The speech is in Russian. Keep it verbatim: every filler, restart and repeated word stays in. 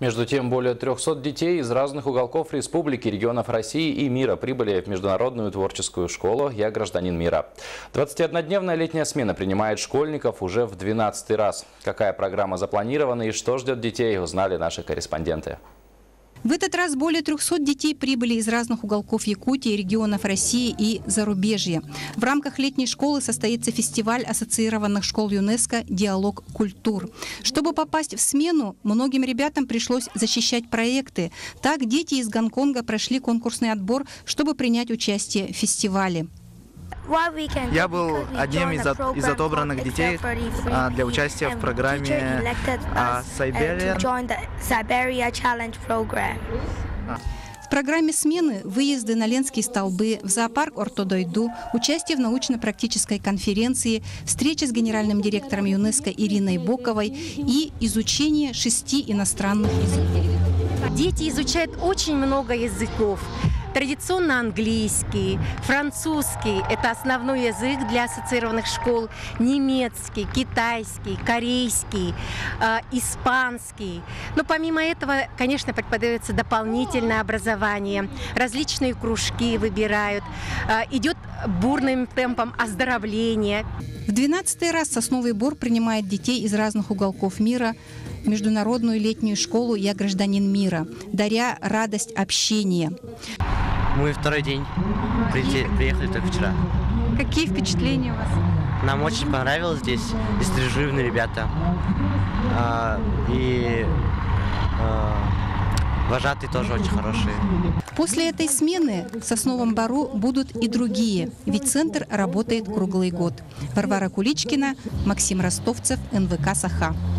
Между тем, более трёхсот детей из разных уголков республики, регионов России и мира прибыли в Международную творческую школу «Я гражданин мира». двадцатиоднодневная летняя смена принимает школьников уже в двенадцатый раз. Какая программа запланирована и что ждет детей, узнали наши корреспонденты. В этот раз более трёхсот детей прибыли из разных уголков Якутии, регионов России и зарубежья. В рамках летней школы состоится фестиваль ассоциированных школ ЮНЕСКО «Диалог культур». Чтобы попасть в смену, многим ребятам пришлось защищать проекты. Так, дети из Гонконга прошли конкурсный отбор, чтобы принять участие в фестивале. Я был одним из, от, из отобранных детей а, для участия в программе а, Siberian. В программе смены выезды на Ленские столбы, в зоопарк Ортодойду, участие в научно-практической конференции, встреча с генеральным директором ЮНЕСКО Ириной Боковой и изучение шести иностранных языков. Дети изучают очень много языков. Традиционно английский, французский – это основной язык для ассоциированных школ, немецкий, китайский, корейский, э, испанский. Но помимо этого, конечно, преподается дополнительное образование, различные кружки выбирают, э, идет бурным темпом оздоровление. В двенадцатый раз Сосновый Бор принимает детей из разных уголков мира в Международную летнюю школу «Я гражданин мира», даря радость общения. Мы второй день прилетели, приехали только вчера. Какие впечатления у вас? Нам очень понравилось здесь. Здесь дружелюбные ребята. А, и а, вожатые тоже очень хорошие. После этой смены в Сосновом Бору будут и другие, ведь центр работает круглый год. Варвара Куличкина, Максим Ростовцев, эн вэ ка «Саха».